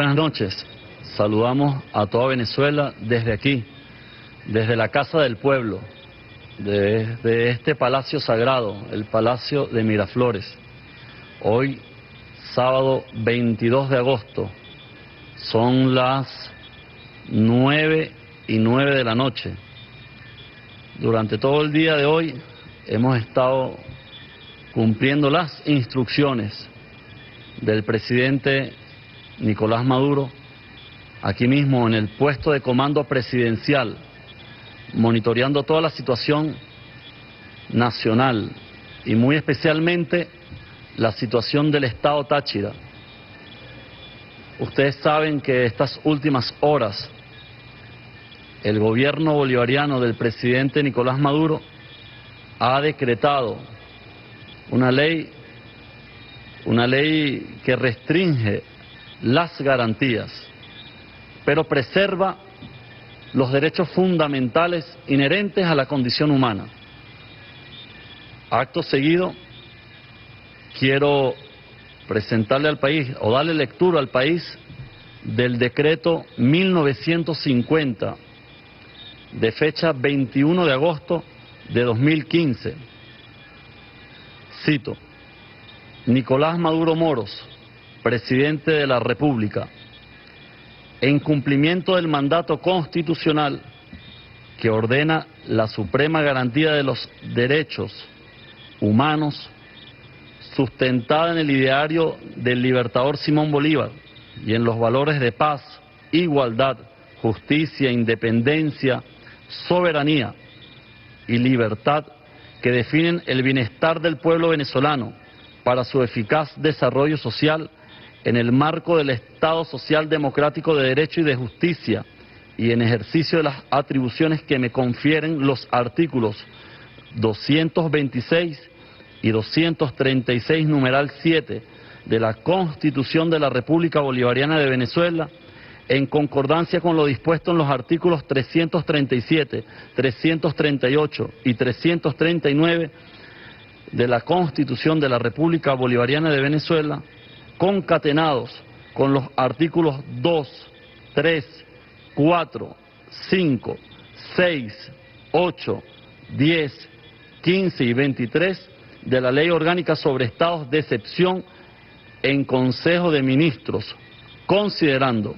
buenas noches. Saludamos a toda Venezuela desde aquí, desde la Casa del Pueblo, desde este Palacio Sagrado, el Palacio de Miraflores. Hoy, sábado 22 de agosto, son las 9:09 de la noche. Durante todo el día de hoy hemos estado cumpliendo las instrucciones del presidente Nicolás Maduro, aquí mismo en el puesto de comando presidencial, monitoreando toda la situación nacional y muy especialmente la situación del estado Táchira. Ustedes saben que estas últimas horas el gobierno bolivariano del presidente Nicolás Maduro ha decretado una ley que restringe las garantías, pero preserva los derechos fundamentales inherentes a la condición humana. Acto seguido, quiero presentarle al país, o darle lectura al país, del decreto 1950, de fecha 21 de agosto de 2015. Cito: Nicolás Maduro Moros, presidente de la República, en cumplimiento del mandato constitucional que ordena la suprema garantía de los derechos humanos, sustentada en el ideario del libertador Simón Bolívar y en los valores de paz, igualdad, justicia, independencia, soberanía y libertad que definen el bienestar del pueblo venezolano para su eficaz desarrollo social en el marco del Estado Social Democrático de Derecho y de Justicia y en ejercicio de las atribuciones que me confieren los artículos 226 y 236, numeral 7, de la Constitución de la República Bolivariana de Venezuela, en concordancia con lo dispuesto en los artículos 337, 338 y 339 de la Constitución de la República Bolivariana de Venezuela, concatenados con los artículos 2, 3, 4, 5, 6, 8, 10, 15 y 23 de la Ley Orgánica sobre Estados de Excepción en Consejo de Ministros, considerando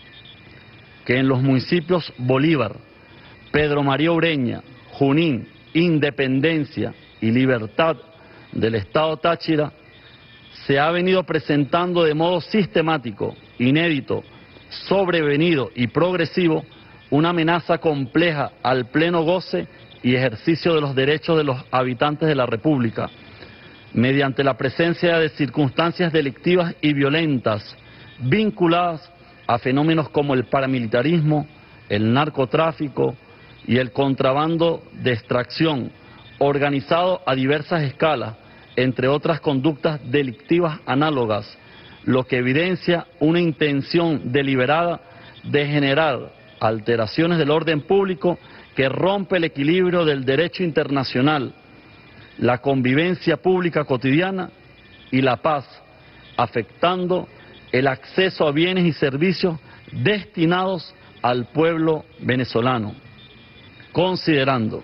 que en los municipios Bolívar, Pedro María Ureña, Junín, Independencia y Libertad del Estado Táchira se ha venido presentando de modo sistemático, inédito, sobrevenido y progresivo una amenaza compleja al pleno goce y ejercicio de los derechos de los habitantes de la República, mediante la presencia de circunstancias delictivas y violentas vinculadas a fenómenos como el paramilitarismo, el narcotráfico y el contrabando de extracción, organizado a diversas escalas, entre otras conductas delictivas análogas, lo que evidencia una intención deliberada de generar alteraciones del orden público que rompe el equilibrio del derecho internacional, la convivencia pública cotidiana y la paz, afectando el acceso a bienes y servicios destinados al pueblo venezolano, considerando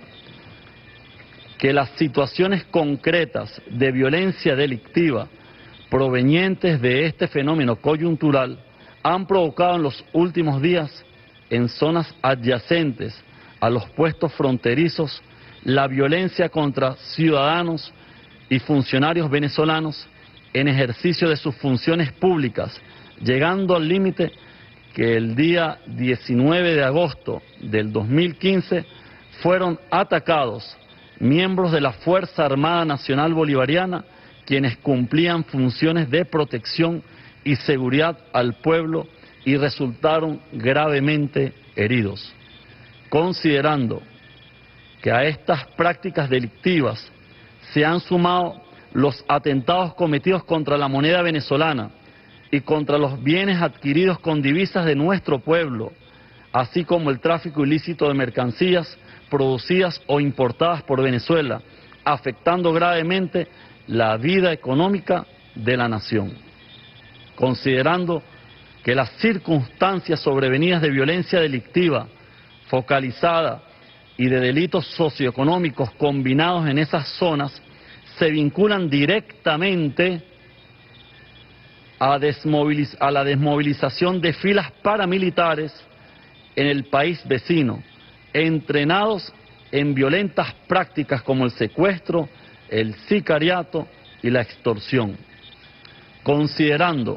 que las situaciones concretas de violencia delictiva provenientes de este fenómeno coyuntural han provocado en los últimos días en zonas adyacentes a los puestos fronterizos la violencia contra ciudadanos y funcionarios venezolanos en ejercicio de sus funciones públicas, llegando al límite que el día 19 de agosto del 2015 fueron atacados miembros de la Fuerza Armada Nacional Bolivariana, quienes cumplían funciones de protección y seguridad al pueblo y resultaron gravemente heridos. Considerando que a estas prácticas delictivas se han sumado los atentados cometidos contra la moneda venezolana y contra los bienes adquiridos con divisas de nuestro pueblo, así como el tráfico ilícito de mercancías producidas o importadas por Venezuela, afectando gravemente la vida económica de la nación. Considerando que las circunstancias sobrevenidas de violencia delictiva, focalizada y de delitos socioeconómicos combinados en esas zonas se vinculan directamente a la desmovilización de filas paramilitares en el país vecino, entrenados en violentas prácticas como el secuestro, el sicariato y la extorsión. Considerando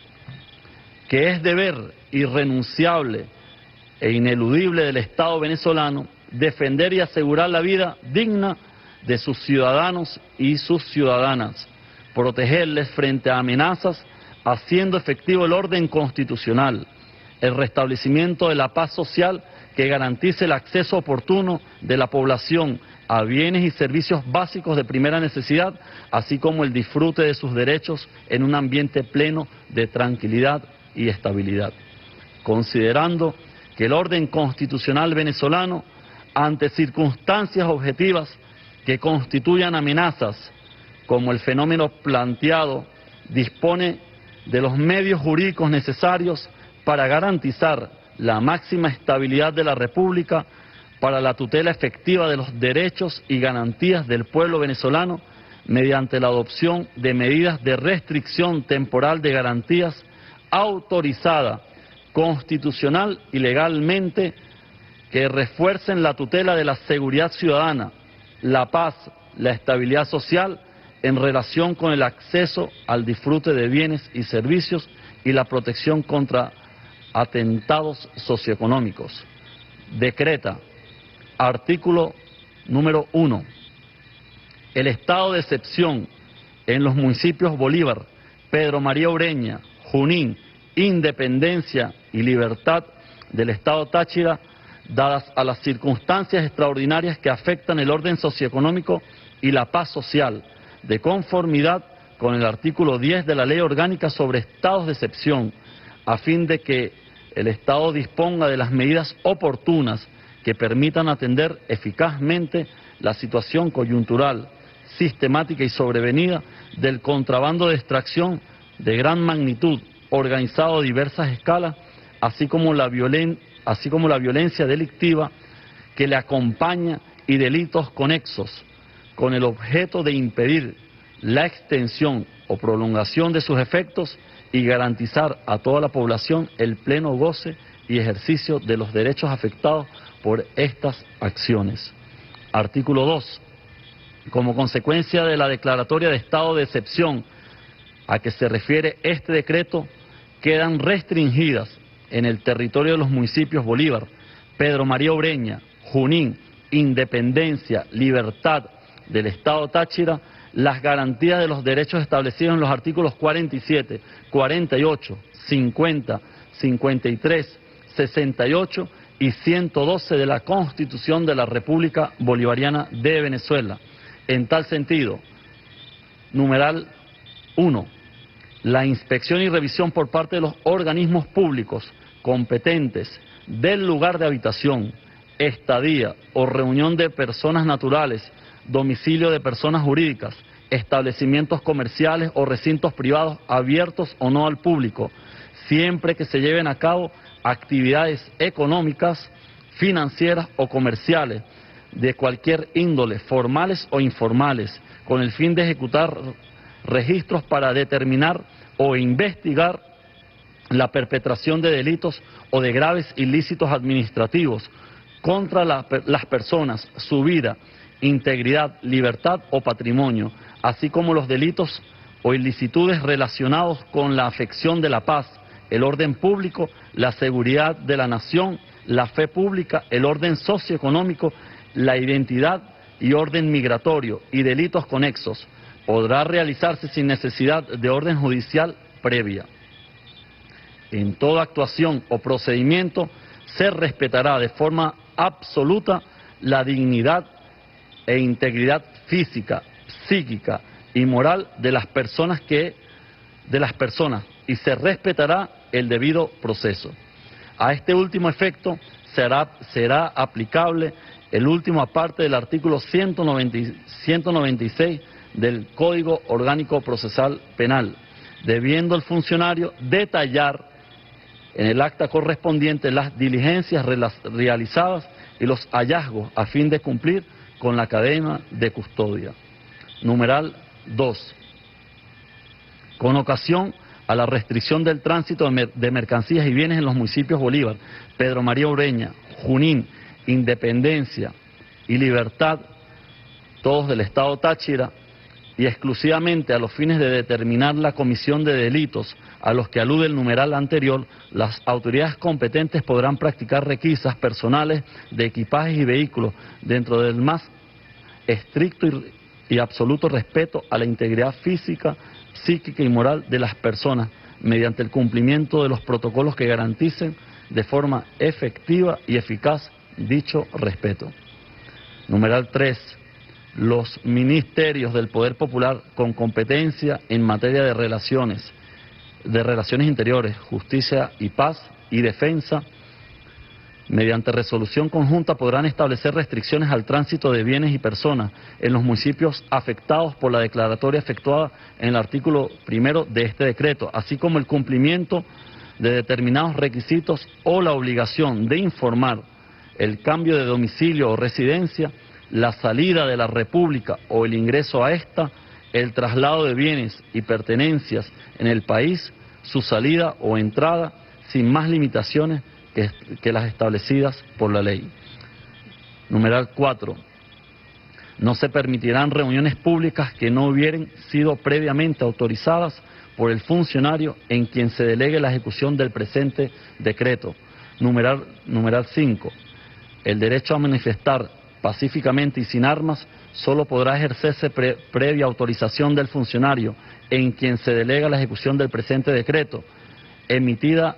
que es deber irrenunciable e ineludible del Estado venezolano defender y asegurar la vida digna de sus ciudadanos y sus ciudadanas, protegerles frente a amenazas, haciendo efectivo el orden constitucional, el restablecimiento de la paz social que garantice el acceso oportuno de la población a bienes y servicios básicos de primera necesidad, así como el disfrute de sus derechos en un ambiente pleno de tranquilidad y estabilidad. Considerando que el orden constitucional venezolano, ante circunstancias objetivas que constituyan amenazas, como el fenómeno planteado, dispone de los medios jurídicos necesarios para garantizar la máxima estabilidad de la República, para la tutela efectiva de los derechos y garantías del pueblo venezolano, mediante la adopción de medidas de restricción temporal de garantías autorizada constitucional y legalmente, que refuercen la tutela de la seguridad ciudadana, la paz, la estabilidad social en relación con el acceso al disfrute de bienes y servicios y la protección contra atentados socioeconómicos. Decreta, artículo número 1, el estado de excepción en los municipios Bolívar, Pedro María Ureña, Junín, Independencia y Libertad del Estado Táchira, dadas a las circunstancias extraordinarias que afectan el orden socioeconómico y la paz social, de conformidad con el artículo 10 de la Ley Orgánica sobre Estados de Excepción, a fin de que el Estado disponga de las medidas oportunas que permitan atender eficazmente la situación coyuntural, sistemática y sobrevenida del contrabando de extracción de gran magnitud, organizado a diversas escalas, así como la violencia delictiva que le acompaña y delitos conexos, con el objeto de impedir la extensión o prolongación de sus efectos y garantizar a toda la población el pleno goce y ejercicio de los derechos afectados por estas acciones. Artículo 2. Como consecuencia de la declaratoria de estado de excepción a que se refiere este decreto, quedan restringidas en el territorio de los municipios Bolívar, Pedro María Ureña, Junín, Independencia, Libertad del Estado Táchira, las garantías de los derechos establecidos en los artículos 47, 48, 50, 53, 68 y 112 de la Constitución de la República Bolivariana de Venezuela. En tal sentido, numeral 1, la inspección y revisión por parte de los organismos públicos competentes del lugar de habitación, estadía o reunión de personas naturales, domicilio de personas jurídicas, establecimientos comerciales o recintos privados abiertos o no al público, siempre que se lleven a cabo actividades económicas, financieras o comerciales de cualquier índole, formales o informales, con el fin de ejecutar registros para determinar o investigar la perpetración de delitos o de graves ilícitos administrativos contra las personas, su vida, integridad, libertad o patrimonio, así como los delitos o ilicitudes relacionados con la afección de la paz, el orden público, la seguridad de la nación, la fe pública, el orden socioeconómico, la identidad y orden migratorio y delitos conexos. Podrá realizarse sin necesidad de orden judicial previa. En toda actuación o procedimiento se respetará de forma absoluta la dignidad e integridad física, psíquica y moral de las personas y se respetará el debido proceso. A este último efecto será aplicable el último aparte del artículo 196 del Código Orgánico Procesal Penal, debiendo el funcionario detallar en el acta correspondiente las diligencias realizadas y los hallazgos a fin de cumplir con la cadena de custodia. Numeral 2. Con ocasión a la restricción del tránsito de mercancías y bienes en los municipios Bolívar, Pedro María Ureña, Junín, Independencia y Libertad, todos del estado Táchira, y exclusivamente a los fines de determinar la comisión de delitos a los que alude el numeral anterior, las autoridades competentes podrán practicar requisas personales de equipajes y vehículos dentro del más estricto y absoluto respeto a la integridad física, psíquica y moral de las personas, mediante el cumplimiento de los protocolos que garanticen de forma efectiva y eficaz dicho respeto. Numeral 3. Los ministerios del Poder Popular con competencia en materia de relaciones interiores, justicia y paz y defensa, mediante resolución conjunta podrán establecer restricciones al tránsito de bienes y personas en los municipios afectados por la declaratoria efectuada en el artículo 1 de este decreto, así como el cumplimiento de determinados requisitos o la obligación de informar el cambio de domicilio o residencia, la salida de la República o el ingreso a esta, el traslado de bienes y pertenencias en el país, su salida o entrada, sin más limitaciones que las establecidas por la ley. Numeral 4. No se permitirán reuniones públicas que no hubieran sido previamente autorizadas por el funcionario en quien se delegue la ejecución del presente decreto. Numeral 5. El derecho a manifestar pacíficamente y sin armas solo podrá ejercerse previa autorización del funcionario en quien se delega la ejecución del presente decreto, emitida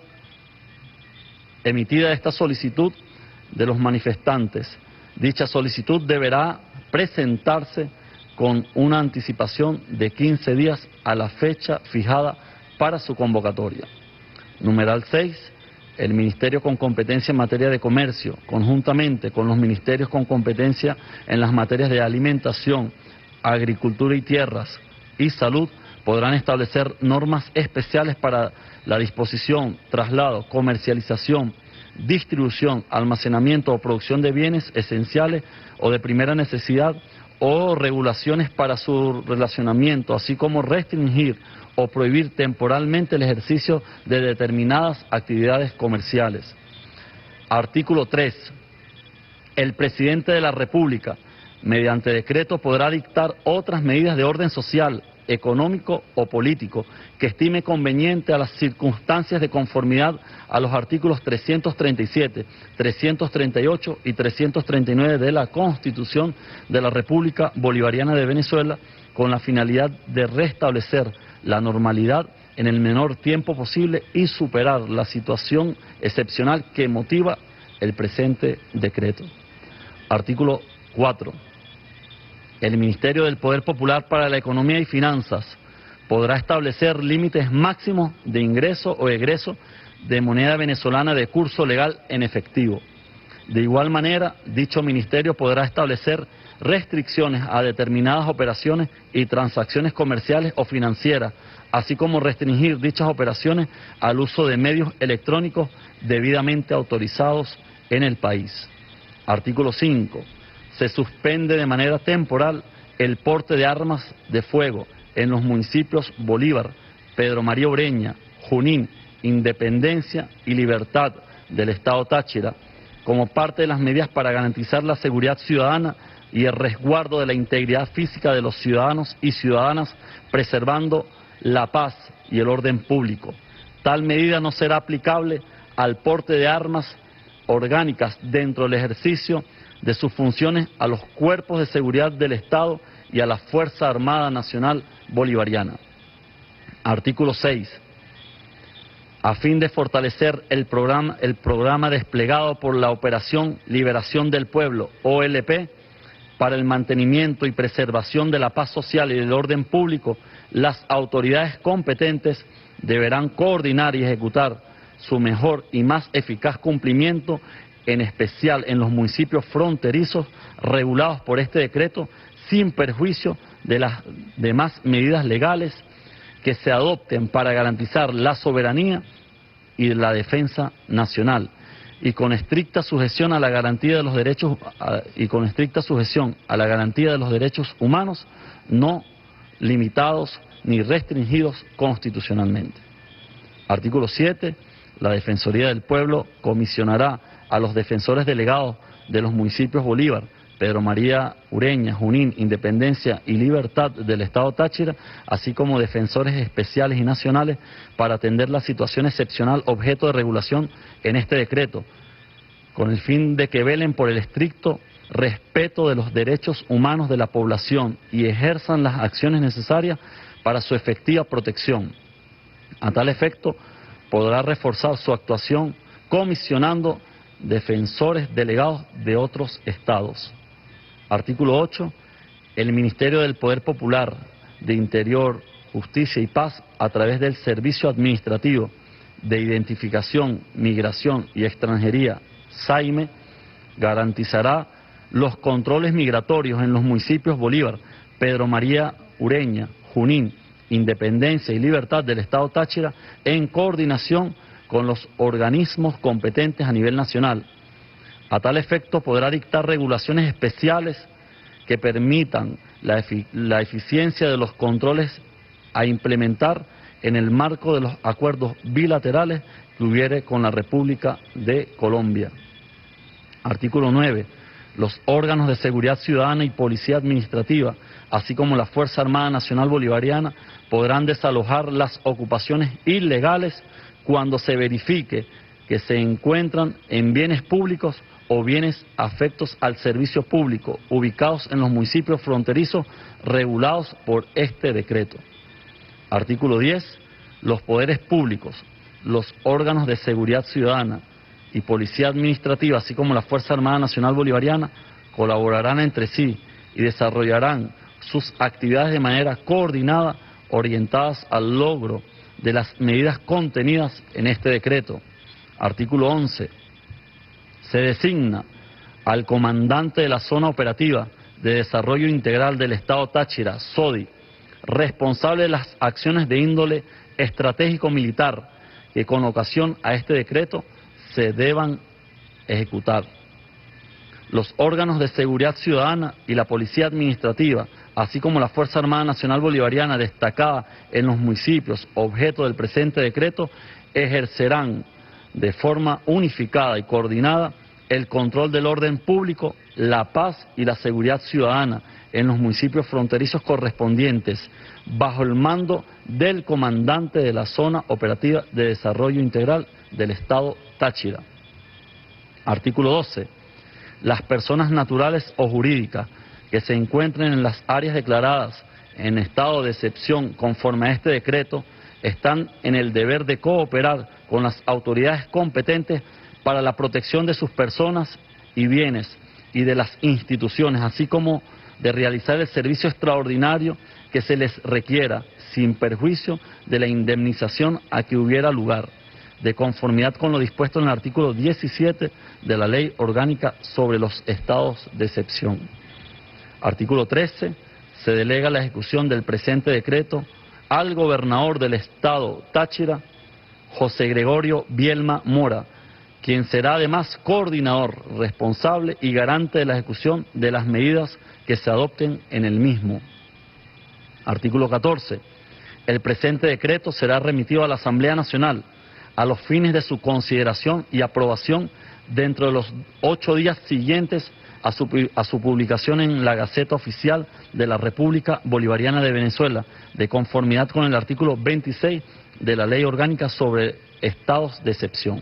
esta solicitud de los manifestantes. Dicha solicitud deberá presentarse con una anticipación de 15 días a la fecha fijada para su convocatoria. Numeral 6. El Ministerio con competencia en materia de comercio, conjuntamente con los ministerios con competencia en las materias de alimentación, agricultura y tierras y salud, podrán establecer normas especiales para la disposición, traslado, comercialización, distribución, almacenamiento o producción de bienes esenciales o de primera necesidad o regulaciones para su relacionamiento, así como restringir o prohibir temporalmente el ejercicio de determinadas actividades comerciales. Artículo 3. El presidente de la República, mediante decreto, podrá dictar otras medidas de orden social, económico o político que estime conveniente a las circunstancias de conformidad a los artículos 337, 338 y 339 de la Constitución de la República Bolivariana de Venezuela, con la finalidad de restablecer la normalidad en el menor tiempo posible y superar la situación excepcional que motiva el presente decreto. Artículo 4. El Ministerio del Poder Popular para la Economía y Finanzas podrá establecer límites máximos de ingreso o egreso de moneda venezolana de curso legal en efectivo. De igual manera, dicho ministerio podrá establecer restricciones a determinadas operaciones y transacciones comerciales o financieras, así como restringir dichas operaciones al uso de medios electrónicos debidamente autorizados en el país. Artículo 5. Se suspende de manera temporal el porte de armas de fuego en los municipios Bolívar, Pedro María Ureña, Junín, Independencia y Libertad del estado Táchira, como parte de las medidas para garantizar la seguridad ciudadana y el resguardo de la integridad física de los ciudadanos y ciudadanas, preservando la paz y el orden público. Tal medida no será aplicable al porte de armas orgánicas dentro del ejercicio de sus funciones a los cuerpos de seguridad del Estado y a la Fuerza Armada Nacional Bolivariana. Artículo 6. A fin de fortalecer el programa desplegado por la Operación Liberación del Pueblo, OLP, para el mantenimiento y preservación de la paz social y del orden público, las autoridades competentes deberán coordinar y ejecutar su mejor y más eficaz cumplimiento, en especial en los municipios fronterizos regulados por este decreto, sin perjuicio de las demás medidas legales que se adopten para garantizar la soberanía y la defensa nacional, y con estricta sujeción a la garantía de los derechos humanos no limitados ni restringidos constitucionalmente. Artículo 7. La Defensoría del Pueblo comisionará a los defensores delegados de los municipios Bolívar, Pedro María Ureña, Junín, Independencia y Libertad del Estado Táchira, así como defensores especiales y nacionales para atender la situación excepcional objeto de regulación en este decreto, con el fin de que velen por el estricto respeto de los derechos humanos de la población y ejerzan las acciones necesarias para su efectiva protección. A tal efecto, podrá reforzar su actuación comisionando defensores delegados de otros estados. Artículo 8. El Ministerio del Poder Popular de Interior, Justicia y Paz, a través del Servicio Administrativo de Identificación, Migración y Extranjería, SAIME, garantizará los controles migratorios en los municipios Bolívar, Pedro María Ureña, Junín, Independencia y Libertad del Estado Táchira, en coordinación con los organismos competentes a nivel nacional. A tal efecto, podrá dictar regulaciones especiales que permitan la eficiencia de los controles a implementar en el marco de los acuerdos bilaterales que hubiere con la República de Colombia. Artículo 9. Los órganos de seguridad ciudadana y policía administrativa, así como la Fuerza Armada Nacional Bolivariana, podrán desalojar las ocupaciones ilegales cuando se verifique que se encuentran en bienes públicos o bienes afectos al servicio público, ubicados en los municipios fronterizos regulados por este decreto. Artículo 10. Los poderes públicos, los órganos de seguridad ciudadana y policía administrativa, así como la Fuerza Armada Nacional Bolivariana, colaborarán entre sí y desarrollarán sus actividades de manera coordinada, orientadas al logro de las medidas contenidas en este decreto. Artículo 11. Se designa al comandante de la Zona Operativa de Desarrollo Integral del Estado Táchira, SODI, responsable de las acciones de índole estratégico-militar que con ocasión a este decreto se deban ejecutar. Los órganos de seguridad ciudadana y la policía administrativa, así como la Fuerza Armada Nacional Bolivariana destacada en los municipios objeto del presente decreto, ejercerán de forma unificada y coordinada el control del orden público, la paz y la seguridad ciudadana en los municipios fronterizos correspondientes, bajo el mando del comandante de la Zona Operativa de Desarrollo Integral del Estado Táchira. Artículo 12. Las personas naturales o jurídicas que se encuentren en las áreas declaradas en estado de excepción conforme a este decreto están en el deber de cooperar con las autoridades competentes para la protección de sus personas y bienes y de las instituciones, así como de realizar el servicio extraordinario que se les requiera, sin perjuicio de la indemnización a que hubiera lugar, de conformidad con lo dispuesto en el artículo 17 de la Ley Orgánica sobre los estados de excepción. Artículo 13. Se delega la ejecución del presente decreto al gobernador del Estado Táchira, José Gregorio Bielma Mora, quien será además coordinador, responsable y garante de la ejecución de las medidas que se adopten en el mismo. Artículo 14. El presente decreto será remitido a la Asamblea Nacional a los fines de su consideración y aprobación dentro de los 8 días siguientes a su publicación en la Gaceta Oficial de la República Bolivariana de Venezuela, de conformidad con el artículo 26 de la Ley Orgánica sobre Estados de Excepción.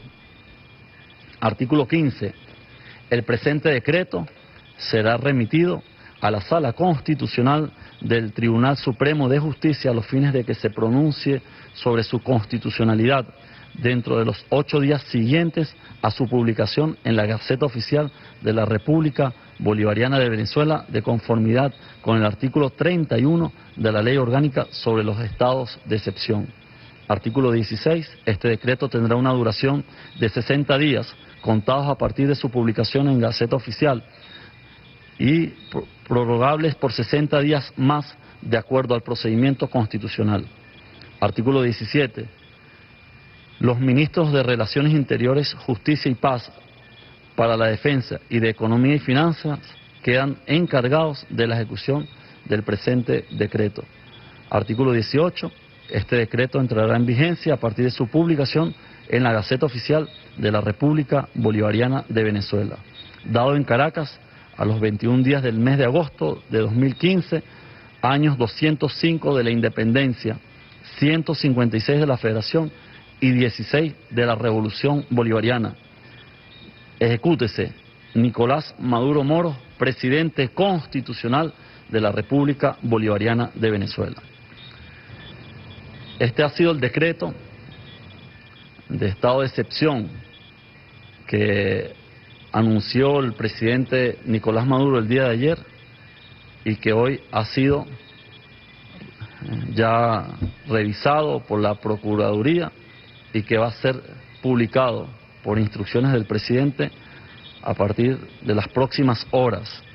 Artículo 15. El presente decreto será remitido a la Sala Constitucional del Tribunal Supremo de Justicia a los fines de que se pronuncie sobre su constitucionalidad dentro de los 8 días siguientes a su publicación en la Gaceta Oficial de la República Bolivariana de Venezuela, de conformidad con el artículo 31 de la Ley Orgánica sobre los Estados de Excepción. Artículo 16. Este decreto tendrá una duración de 60 días, contados a partir de su publicación en Gaceta Oficial, y prorrogables por 60 días más, de acuerdo al procedimiento constitucional. Artículo 17. Los ministros de Relaciones Interiores, Justicia y Paz para la Defensa y de Economía y Finanzas quedan encargados de la ejecución del presente decreto. Artículo 18. Este decreto entrará en vigencia a partir de su publicación en la Gaceta Oficial de la República Bolivariana de Venezuela. Dado en Caracas a los 21 días del mes de agosto de 2015, años 205 de la Independencia, 156 de la Federación y 16 de la Revolución Bolivariana. Ejecútese Nicolás Maduro Moros, presidente constitucional de la República Bolivariana de Venezuela. Este ha sido el decreto de estado de excepción que anunció el presidente Nicolás Maduro el día de ayer y que hoy ha sido ya revisado por la Procuraduría y que va a ser publicado por instrucciones del presidente a partir de las próximas horas.